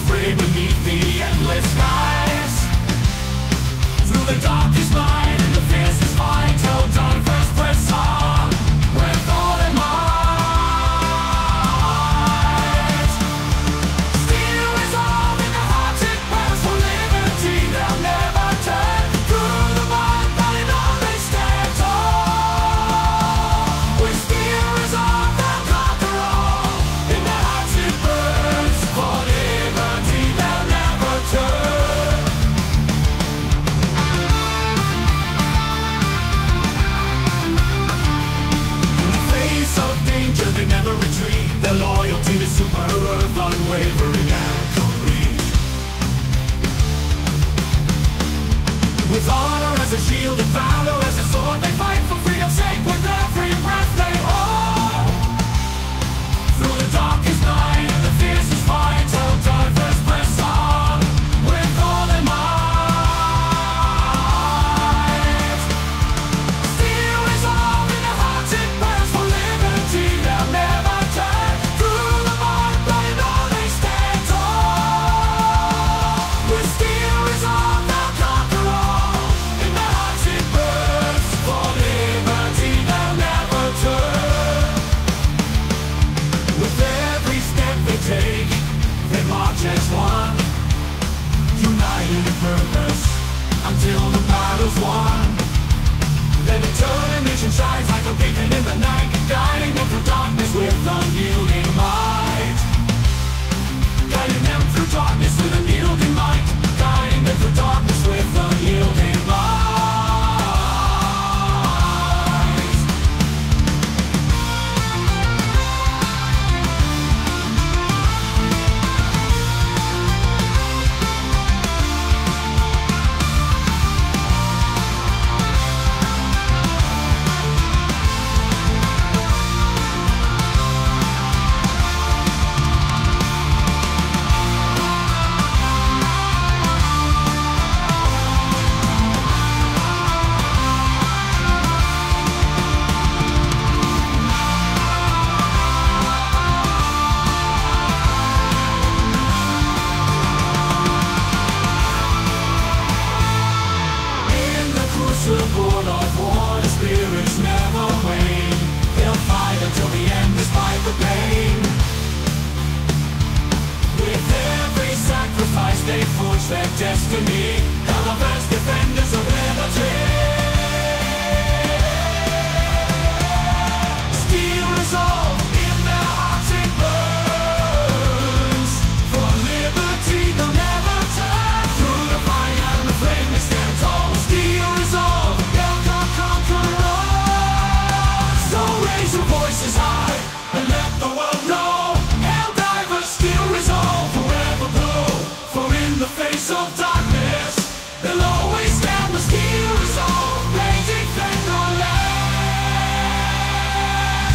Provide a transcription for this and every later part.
fray beneath the endless skies. Through the darkest night and the fiercest fight, Helldivers press on with all their might. Still resolve in their hearts it burns for liberty. They'll never turn through the mud, but in all they stand tall. With still resolve they'll conquer all. In their hearts it burns for liberty. They'll never turn. They never retreat. Their loyalty to super earth, unwavering and complete. With honor as a shield and valor as a sword, they fight for freedom's sake with every breath they hold. Through the darkest night and the fiercest fight, Helldivers press on with all their might. Still resolve in their hearts it burns for liberty. They'll never turn through the mud, but in all they stand tall. With still resolve they'll conquer all. In their hearts it burns for liberty. They'll never turn. With every step they take, they march as one, united in purpose until the battle's won. Their determination shines like a beacon in the night, guiding them through darkness with unyielding might. Guiding them through darkness with unyielding might. Guiding them through darkness with unyielding might. Board of war, the spirits never wane. They'll fight until the end despite the pain. With every sacrifice they forge their destiny. Helldivers, defenders of liberty. Still resolve in their hearts it burns. For liberty they'll never turn. Through the fire and the flame they stand tall. Still resolve, they'll conquer all. So raise your voices high and let the world know. Helldivers still resolve, forever glow. For in the face of darkness they'll always stand with still resolve. They defend our land.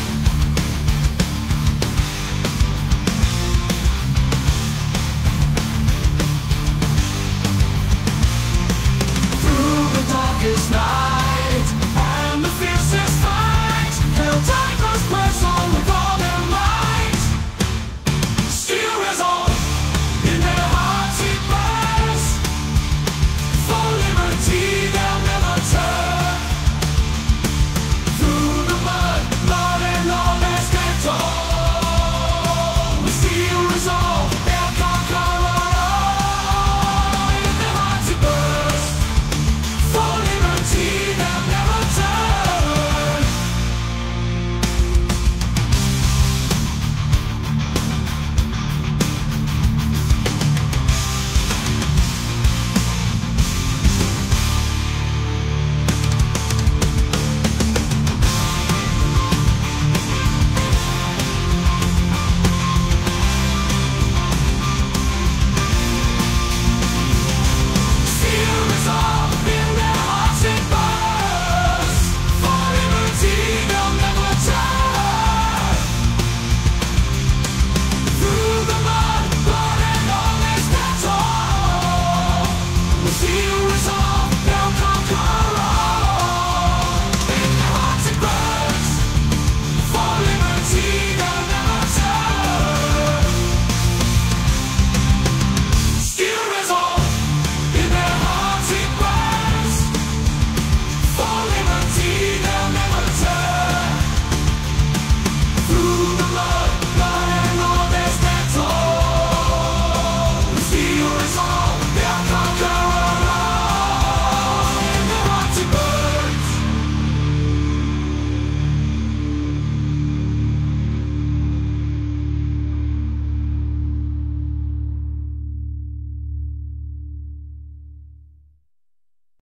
Through the darkest night and the fiercest fight, Helldivers press on with all their might. Still resolve in their hearts it burns. For liberty they'll never turn. Through the mud, blood and all their stand tall.